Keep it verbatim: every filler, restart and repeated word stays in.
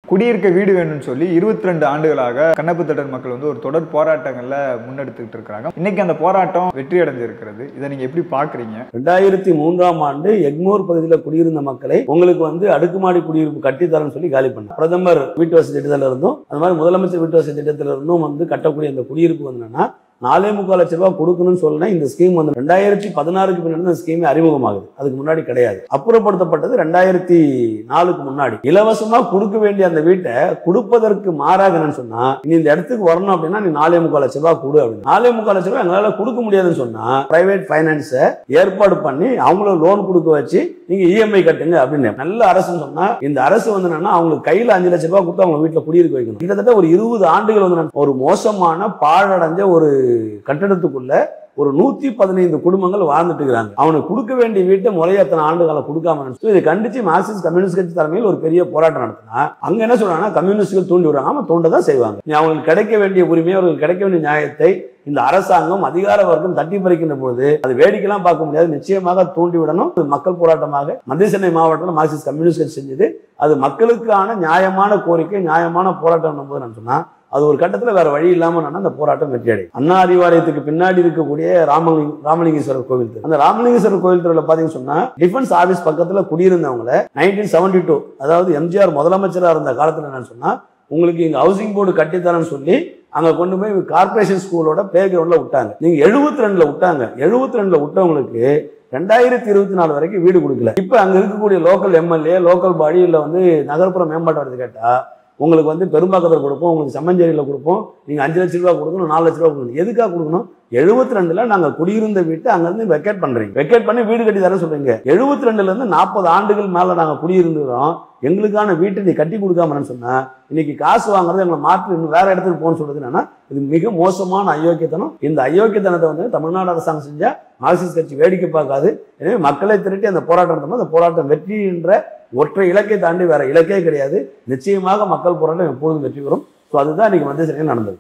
குடியிருக்க வீடு வேணும்னு சொல்லி இருபத்தி ரெண்டு ஆண்டுகளாக கண்ணப்புத்தட்டர் மக்கள் வந்து ஒரு தொடர் போராட்டங்கள்ல முன்னெடுத்துக்கிட்டு இருக்காங்க. இன்னைக்கு அந்த போராட்டம் வெற்றி அடைஞ்சிருக்கிறது. இதை நீங்க எப்படி பாக்குறீங்க? ரெண்டாயிரத்தி மூன்றாம் ஆண்டு எக்மோர் பகுதியில் குடியிருந்த மக்களை உங்களுக்கு வந்து அடுக்குமாடி குடியிருப்பு கட்டித்தரன்னு சொல்லி காலி பண்ண பிரதமர் வீட்டு வசதி திட்டத்தில் இருந்தும் அது மாதிரி முதலமைச்சர் வீட்டு வசதி திட்டத்தில் இருந்தும் வந்து கட்டக்கூடிய அந்த குடியிருப்பு வந்து என்னன்னா நாலே முக்கால் லட்சம் ரூபாய் கொடுக்கணும்னு சொல்லினா இந்த ஸ்கீம் வந்து ரெண்டாயிரத்தி பதினாறுக்கு பின்னாடி இந்த ஸ்கீமே அறிமுகமாகுது. அதுக்கு முன்னாடி கிடையாது. அப்புறப்படுத்தப்பட்டது ரெண்டாயிரத்தி நாலுக்கு முன்னாடி. இலவசமா கொடுக்க வேண்டிய அந்த வீட்டை கொடுப்பதற்கு மாறாக என்னன்னு சொன்னா நீ இந்த இடத்துக்கு வரணும் அப்படின்னா நீ நாலே முக்கால் லட்சம் ரூபாய் கொடு அப்படின்னு. நாலே முக்கால் லட்சம் ரூபாய் எங்களால கொடுக்க முடியாதுன்னு சொன்னா பிரைவேட் பைனான்ஸை ஏற்பாடு பண்ணி அவங்கள லோன் கொடுக்க வச்சு நீங்க இஎம்ஐ கட்டுங்க அப்படின்னு நல்ல அரசுன்னு சொன்னா இந்த அரசு வந்து என்னன்னா அவங்களுக்கு கையில அஞ்சு லட்சம் ரூபாய் கொடுத்து அவங்க வீட்டுல குடியிருக்க வைக்கணும். கிட்டத்தட்ட ஒரு இருபது ஆண்டுகள் வந்து ஒரு மோசமான பாழடைஞ்ச ஒரு கட்டடத்துக்குள்ள ஒரு நூத்தி பதினைந்து குடும்பங்கள் வாழ்ந்துட்டு இருக்காங்க. அவனுக்கு கொடுக்க வேண்டிய வீட்டை முறைய அத்தனை ஆண்டு காலம் கொடுக்காம இதை கண்டிச்சு மார்க்சிஸ்ட் கம்யூனிஸ்ட் கட்சி தலைமையில் ஒரு பெரிய போராட்டம் நடத்தினா அங்க என்ன சொல்றாங்கன்னா கம்யூனிஸ்டுகள் தூண்டி விடுறாங்க. ஆமா தூண்டதான் செய்வாங்க. அவங்களுக்கு கிடைக்க வேண்டிய உரிமை அவர்களுக்கு கிடைக்க வேண்டிய நியாயத்தை இந்த அரசாங்கம் அதிகார வர்க்கம் தட்டி பறிக்கின்ற போது அது வேடிக்கைலாம் பார்க்க முடியாது. நிச்சயமாக தூண்டி விடணும். மக்கள் போராட்டமாக மத்திய சென்னை மாவட்டத்தில் மார்க்சிஸ்ட் கம்யூனிஸ்ட் கட்சி செஞ்சது. அது மக்களுக்கான நியாயமான கோரிக்கை நியாயமான போராட்டம் போது நான் சொன்னா அது ஒரு கட்டத்தில் வேற வழி இல்லாம அந்த போராட்டம் வெற்றி அடையும். அண்ணா அறிவாலயத்துக்கு பின்னாடி இருக்கக்கூடிய ராமலிங்க ராமலிங்கேஸ்வரர் கோவில் அந்த ராமலிங்கேஸ்வரர் கோவில் தெருவில் பாத்தீங்கன்னு சொன்னா டிஃபென்ஸ் ஆபீஸ் பக்கத்துல குடியிருந்தவங்களை நைன்டீன் செவன்டி டூ அதாவது எம்ஜிஆர் முதலமைச்சராக இருந்த காலத்துல என்ன சொன்னா உங்களுக்கு இங்க ஹவுசிங் போர்டு கட்டித்தரன்னு சொல்லி அங்க கொண்டு போய் கார்பரேஷன் ஸ்கூலோட பிளே கிரவுண்ட்ல விட்டாங்க. நீங்க எழுபத்தி ரெண்டுல விட்டாங்க. எழுபத்தி ரெண்டுல விட்டவங்களுக்கு ரெண்டாயிரத்தி இருபத்தி நாலு வரைக்கும் வீடு கொடுக்கல. இப்ப அங்க இருக்கக்கூடிய லோக்கல் எம்எல்ஏ லோக்கல் பாடி இல்ல வந்து நகர்ப்புற மேம்பாட்டு வரது கேட்டா உங்களுக்கு வந்து பெரும்பாக்கத்தில் கொடுப்போம், உங்களுக்கு சம்மஞ்சேரியில் கொடுப்போம், நீங்கள் அஞ்சு லட்ச ரூபா கொடுக்கணும், நாலு லட்ச ரூபா கொடுக்கணும். எதுக்காக கொடுக்கணும்? எழுபத்தி ரெண்டுல நாங்கள் குடியிருந்த வீட்டை அங்கேருந்து வெக்கேட் பண்ணுறீங்க. வெக்கேட் பண்ணி வீடு கட்டி தர சொல்றீங்க. எழுபத்தி ரெண்டுல இருந்து நாற்பது ஆண்டுகள் மேலே நாங்கள் குடியிருந்துறோம். எங்களுக்கான வீட்டை நீ கட்டி கொடுக்காமன்னு சொன்னா இன்னைக்கு காசு வாங்குறது எங்களை மாற்றி இன்னும் வேற இடத்துக்கு போகணும்னு சொல்றது என்னன்னா இது மிக மோசமான அயோக்கியத்தனம். இந்த அயோக்கியத்தனத்தை வந்து தமிழ்நாடு அரசாங்கம் செஞ்சா மார்க்சிஸ்ட் கட்சி வேடிக்கை பார்க்காது. எனவே மக்களை திரட்டி அந்த போராட்டம் நடத்தும். அந்த போராட்டம் வெற்றி என்ற ஒற்றை இலக்கை தாண்டி வேற இலக்கே கிடையாது. நிச்சயமாக மக்கள் போராட்டம் எப்பொழுதும் வெற்றி பெறும். ஸோ அதுதான் இன்னைக்கு மத்திய சிறையில் நடந்தது.